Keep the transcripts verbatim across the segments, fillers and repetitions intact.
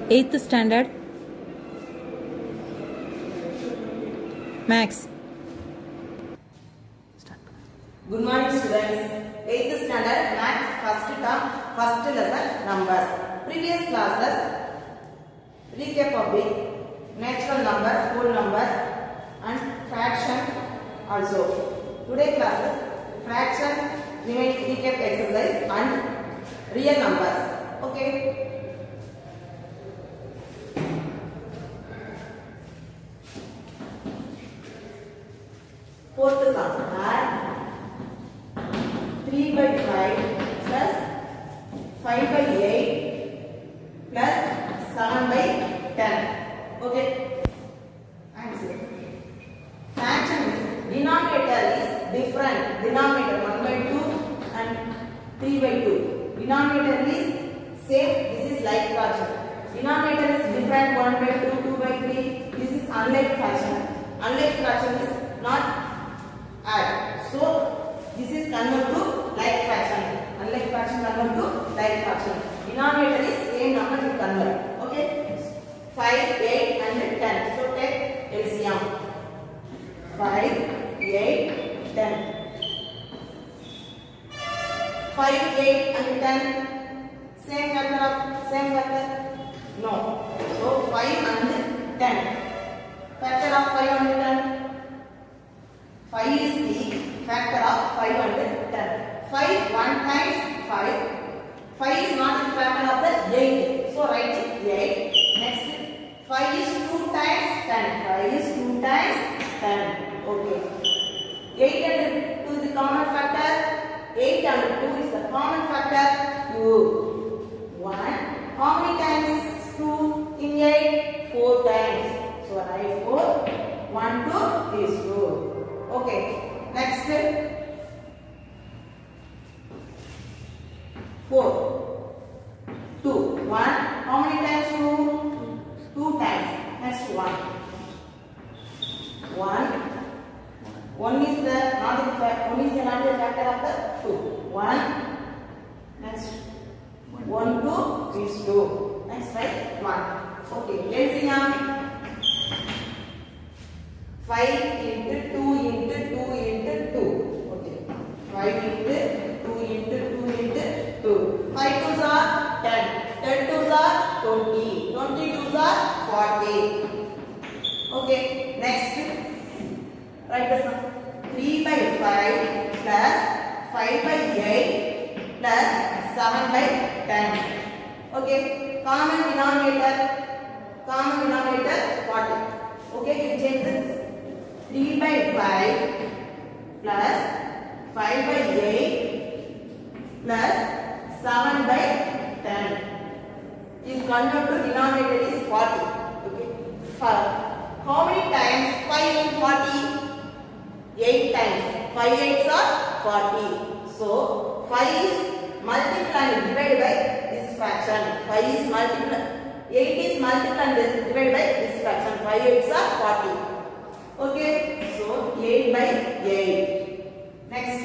eighth standard Max. Good morning students. eighth standard Max first term first lesson numbers. Previous classes recap of the natural number, whole number and fraction also. Today classes fraction, recap exercise and real numbers. Okay. Fourth sum, add three by five plus five by eight plus seven by ten. Okay. Answer. Fraction is denominator is different. Denominator one by two and three by two. Denominator is same. This is like fraction. Denominator is different. one by two, two by three. This is unlike fraction. Unlike fraction is not add. So this is convert to like fraction. Unlike fraction convert to like fraction. Denominator is same number to convert. Okay. five, eight and ten. So take L C M. five, eight, ten. five, eight and ten. Same factor of same factor? No. So five and ten. Factor of five and ten. five is the factor of five and ten. five one times five. five is not the factor of the eight. So write it eight. Next, five is two times ten. five is two times ten. Okay. eight and two is the common factor. eight and two is the common factor. two. one. How many times two in eight? four times. So write four. one, two is two. Okay. Next. four. two. one. How many times two? two times. Next one. one. one is the not the factor. one is the not the factor of the two. one. Next. one, two is two. Next right? one. Okay. L C M. five into two into two into two. Okay. five into two into two into two. five twos are ten. ten twos are twenty. twenty twos are forty. Okay. Next. Write the sum. three by five plus five by eight plus seven by ten. Okay. Common denominator. Common denominator forty. Okay. You change this. three by five plus five by eight plus seven by ten. Is convert to denominator is forty. Okay. five. How many times five in forty? eight times. five eights are forty. So five is multiplied and divided by this fraction. five is multiplied. eight is multiplied and divided by this fraction. five eights are forty. Okay, so eight by eight. Next,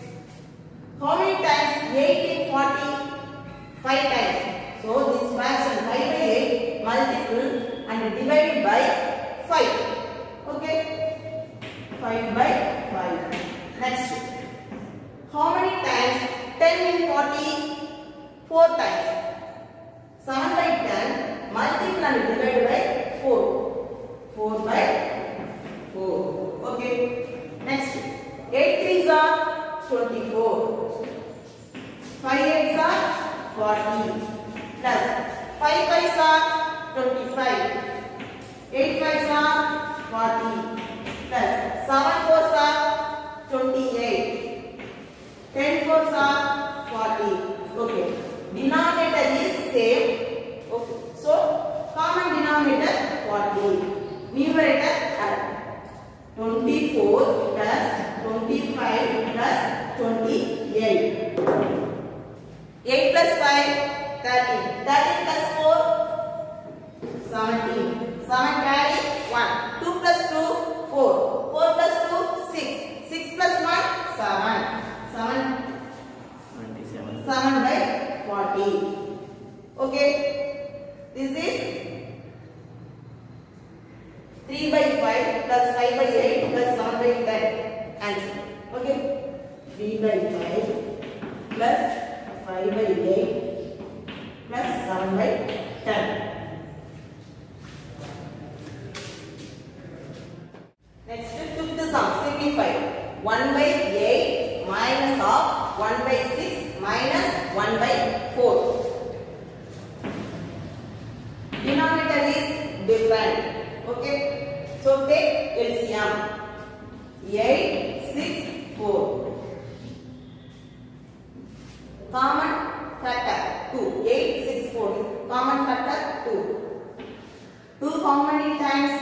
how many times eight in forty? five times. So this fraction five by eight multiple and divided by five. Okay, five by five. Next, how many times ten in forty? four times. seven by ten multiple and divided by four. four by four. Okay. Next. eight threes are twenty-four. five eights are forty. Plus five fives are twenty-five. eight fives are forty. Plus seven fours are twenty-eight. ten fours are forty. Okay. Denominator is same. Okay. So common denominator forty. Numerator add. twenty-four plus twenty-five plus twenty-eight. eight plus five, thirteen. thirteen plus four, seventeen. seven carry one. two plus two, four. four plus two, six. six plus one, seven. seven. seven by forty. Okay. This is five plus five by eight plus seven by ten. Next, fifth sum, simplify. one by eight minus of one by six minus one by four. Denominator is different. Okay. So take L C M. eight, six, four. Common factor two. eight, six, four. Common factor two. two how many times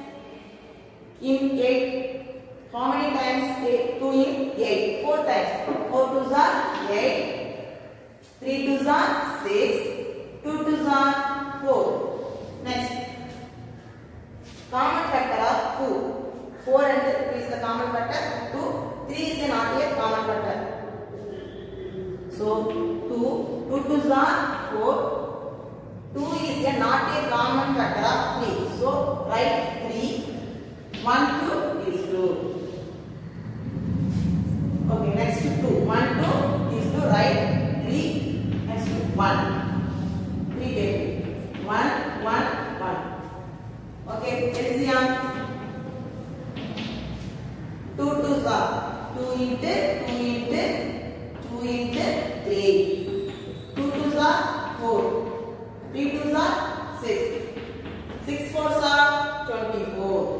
in eight? How many times two in eight? four times. four twos are eight. three twos are six. two twos are four. Next. Common factor of two. four and two is the common factor. two. three is not a common factor. So two. two twos are four. two is a not a common factor of three. So write three. one, two is two. Okay, next to two. one, two is to write three. Next to one. three take. one, one, one. Okay, L C M. two twos are two into two into two into three. two twos are four. three twos are six. six fours are twenty-four.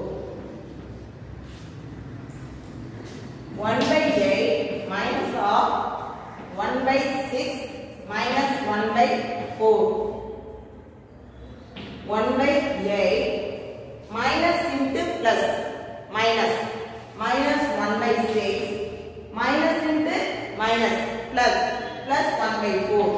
one by eight minus of one by six minus one by four. one by eight minus into plus minus minus one by six minus into minus plus plus one by four.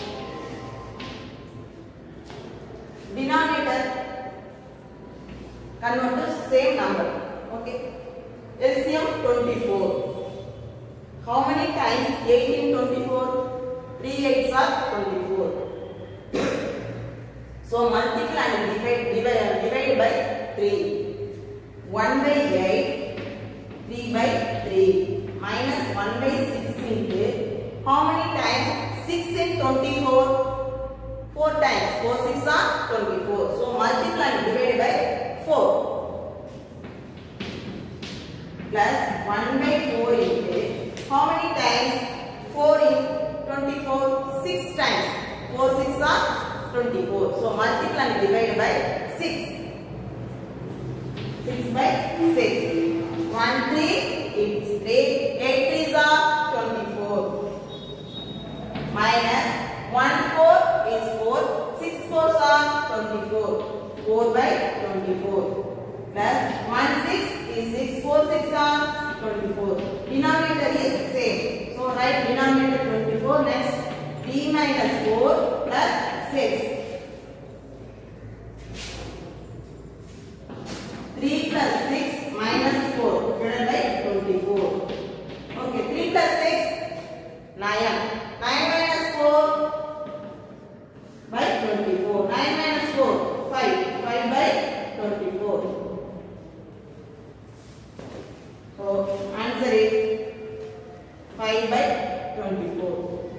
Denominator convert to same number. Okay. L C M twenty-four. How many times eight in twenty-four? three eights are twenty-four. So multiply and divide, divide, divide by three. one by eight, three by three minus one by six into how many times? six in twenty-four. four times. four six are twenty-four. So multiply and divide by four. Plus one by four into how many times? four in twenty-four. six times. four six are twenty-four. So multiply and divide by six. six by six. one three is three. eight threes are twenty-four. Minus one four is four. six fours are twenty-four. four by twenty-four. Plus one six is six. four six are twenty-four. Denominator is same. So write denominator twenty-four. Next three minus four plus six. three plus six minus four divided by twenty-four. Okay, three plus six, nine. nine minus four by twenty-four. nine minus four, five. five by twenty-four. So answer is five by twenty-four.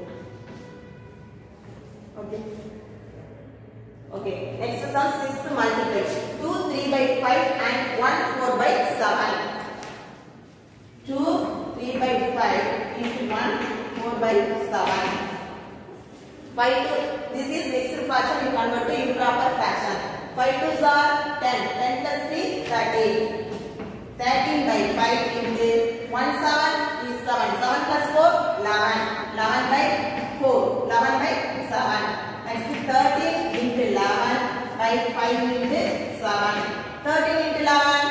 Okay. Okay. Next sum sixth multiply. two three by five and one four by seven. two three by five into one four by seven. five to this is mixed fraction. We convert to improper fraction. five twos are ten. ten plus three thirteen. thirteen by five into one seven is seven. seven plus four eleven. eleven by four. eleven by seven. Next thirteen into eleven by five into seven. thirteen into eleven.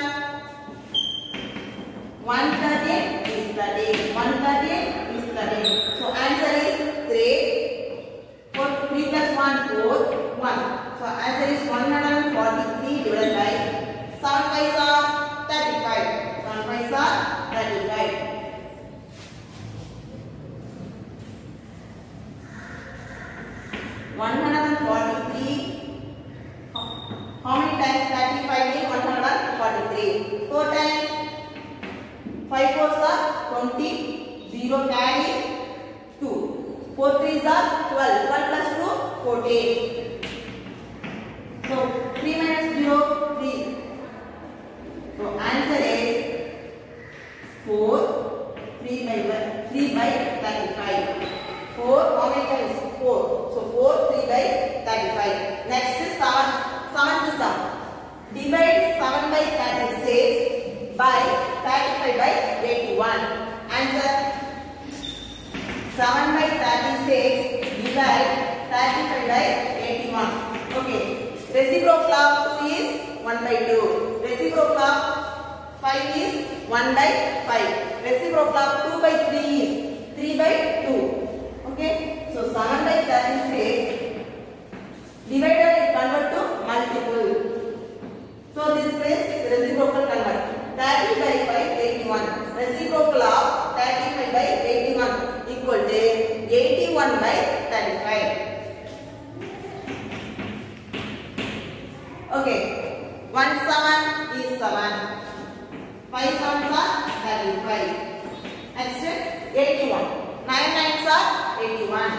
one thirteen is thirteen. one thirteen is thirteen. So answer is three. four, three plus one, four, one. So answer is one hundred forty-three divided by seven fives are thirty-five. seven fives are thirty-five. one hundred forty-three. How many times thirty-five is one hundred forty-three? four times. five fours are twenty. zero carry four threes are twelve. twelve plus two, fourteen. So three minus zero, three. So answer is four. three by three by thirty-five. four, how many times? four. So four, three by thirty-five. Next is seven. seven to sum. Divide seven by thirty-six by thirty-five by eighty-one. Answer. seven by thirty-six divide thirty-five by eighty-one. Okay. Reciprocal of two is one by two. Reciprocal of five is one by five. Reciprocal of two by three is three by two. Okay. So seven by thirty-six divided is convert to multiple. So this place is reciprocal convert. thirty by five, eighty-one. Reciprocal of thirty-five by eighty-one equal to eighty-one by thirty-five. Okay. one seven is seven. five sevens are thirty-five. Next, eighty-one. nine nines are eighty-one.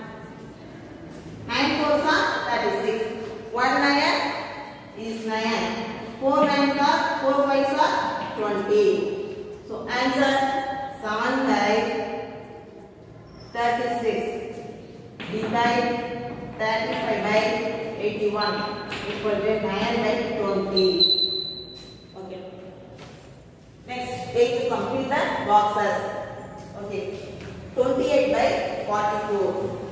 nine fours are thirty-six. one nine is nine. four nines are, four fives are twenty. So answer seven by thirty-six. Divide thirty-five by eighty-one equal to nine by twenty. Okay. Next, take to complete the boxes. Okay. twenty-eight by forty-four.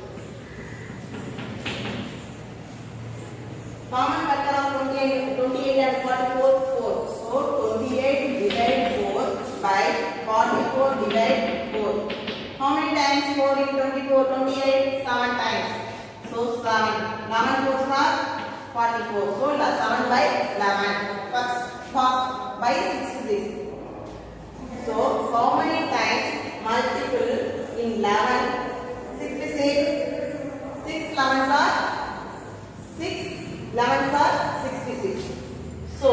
Common factor of twenty-eight, twenty-eight and forty-four, four. So twenty-eight divided four by forty-four divided four. How many times four in twenty-four? twenty-eight, seven times. So seven. eleven fours are forty-four. So seven by eleven. First, first by sixty-six. So how many times multiple in eleven? sixty-six. six elevens are six elevens are sixty-six. So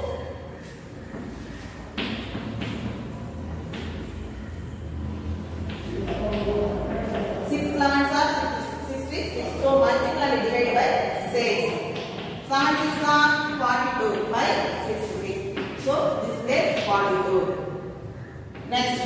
six elevens are sixty-six. So multiply and divide by six. seven six are forty-two by sixty-six. So this is forty-two. Next,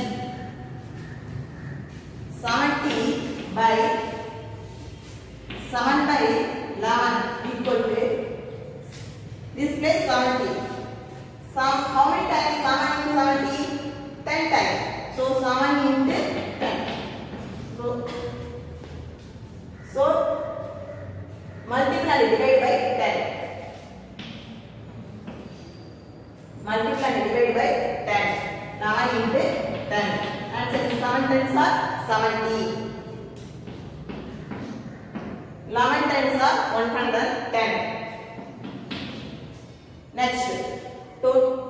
seventy by seven by eleven equal to this place seventy. Some, how many times seven into seventy? ten times. So seven into ten. So, so multiply and divide by ten. Multiply and divide by ten. eleven into ten. Answer is seven tens are seventy. eleven tens are one hundred ten. Next, to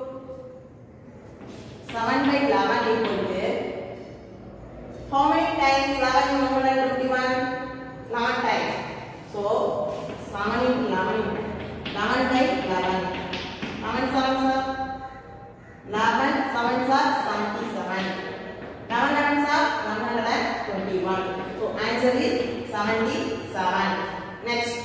seven by eleven equal to how many times eleven in one hundred twenty-one? eleven times. So seven into eleven. eleven by eleven. eleven sevens are eleven sevens are seventy-seven. eleven elevens are one hundred twenty-one. So answer is seventy-seven. Next,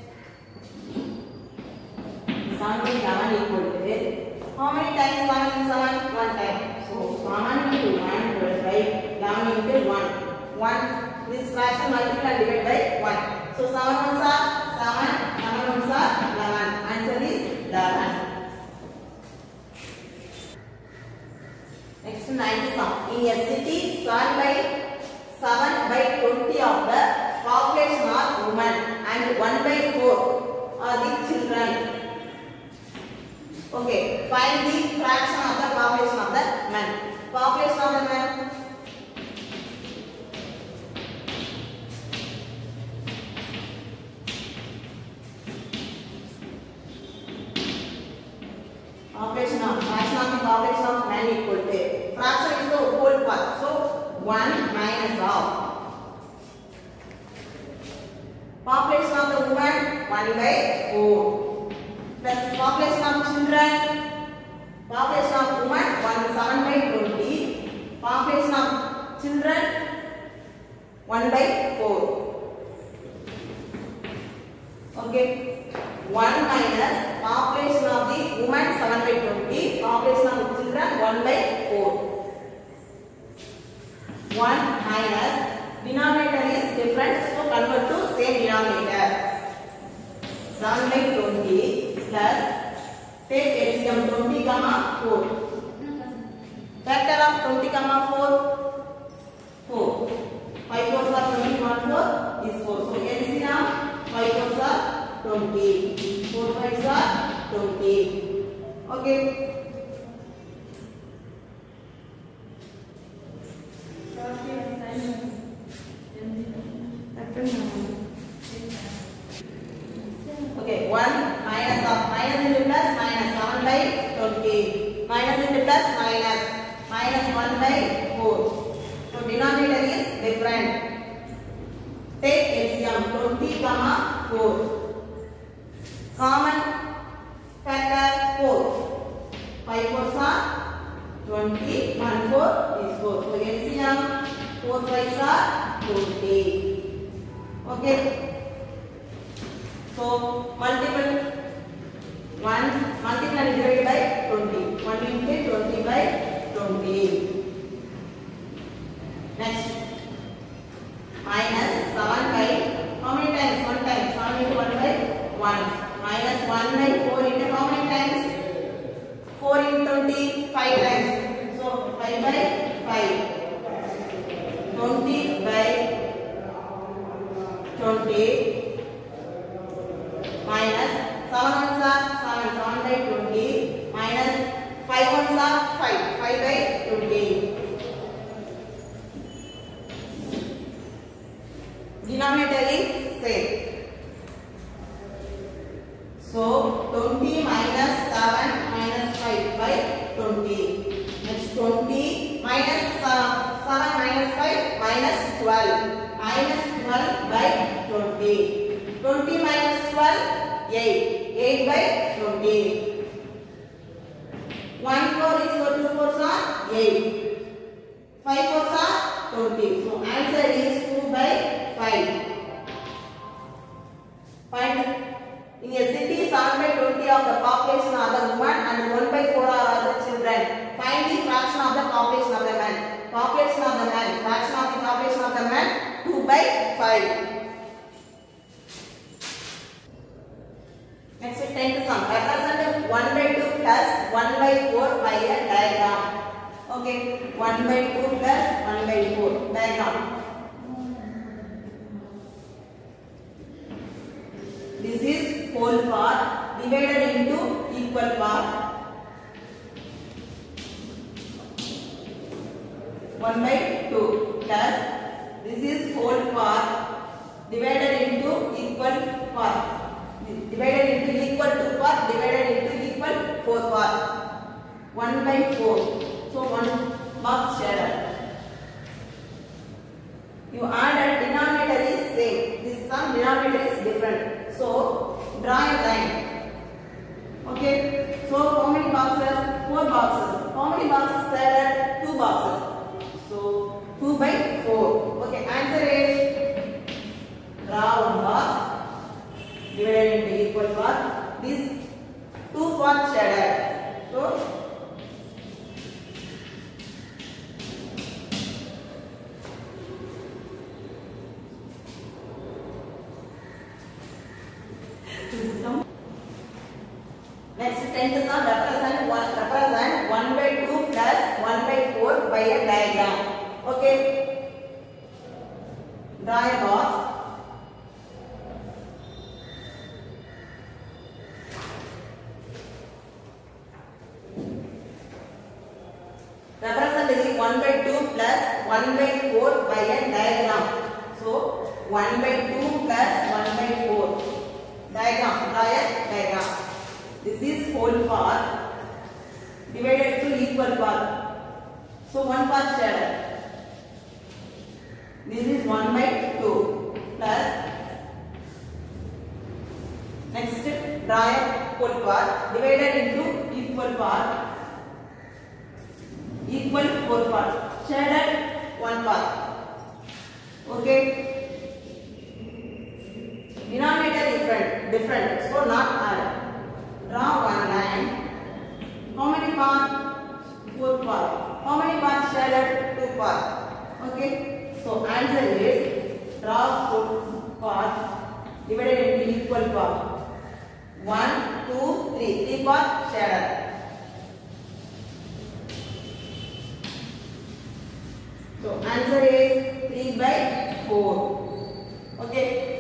seven by eleven equal to how many times seven into seven? one time. So seven into one divided by eleven into one. one. This fraction multiply and divide by one. So seven ones are seven. seven ones are eleven. Answer is eleven. Next, ninety sum. In a city served by seven by twenty of the population are women and one by four are the children. Okay, find the fraction of the population of the men. Population of the men. Population of fraction of the population of men equal to fraction is the whole part. So one minus of population of the woman one by four plus population of children. Population of woman one seven by twenty. Population of children one by four. Okay. one minus population of the women seven by twenty, population of the children one by four. one minus denominator is different, so convert to same denominator. seven by twenty plus take L C M twenty comma four. Factor of twenty comma four, four. five fours are twenty, one four is four. So L C M five fours are twenty. four fives are twenty. Okay. Okay, one minus of minus into plus minus seven by twenty. Minus into plus minus minus one by four. So denominator is different. Take L C M twenty comma four. Common factor four. five fours are twenty. one four is four. So L C M four fives are twenty. Okay. So multiple one multiply and divide by twenty. one into twenty by twenty. Next minus seven by how many times? one time. seven into one by one. Minus one by four into how many times? four into twenty, five times. So five by five. twenty by twenty. Minus seven ones are seven, seven by twenty. Minus five ones are five, five by twenty. Denominator is same. So twenty minus seven minus five by twenty. Next twenty minus uh, seven minus five minus twelve. Minus twelve by twenty. twenty minus twelve, eight. eight by twenty. one four is equal to four are eight. five fours are twenty. So answer is two by five. Find in a city seven by twenty of the population are the women and one by four are the children. Find the fraction of the population of the man. Population of the man. Fraction of the population of the man two by five. Next tenth sum. Represent one by two plus one by four by a diagram. Okay. one by two plus one by four. Diagram. This is whole part divided into equal part. one by two plus this is whole part divided into equal part. Divided into equal two part divided into equal four part. one by four. So one box shared. You added denominator is same. This sum denominator is different. So draw a line. Okay. So how many boxes? Four boxes. How many boxes shared? Two boxes. So two by four. Okay. Answer is draw one box divided into equal part. This two parts shaded. So next tenth sum represent one represent one by two plus one by four by a diagram. Okay. Draw a box. Represent is one by two plus one by four by a diagram. So one by two plus one by four. Diagram. Draw a diagram. This is whole part divided to equal part. So one part shared. This is one by two plus. Next draw a whole part divided into equal part. Equal four parts. Shaded one part. Okay. Okay. Denominator different, different. So not add. Draw one line. How many parts? Four parts. How many parts shaded? Two parts. Okay. So answer is draw four parts divided into equal parts. One, two, three. Three parts shaded. So answer is three by four. Okay.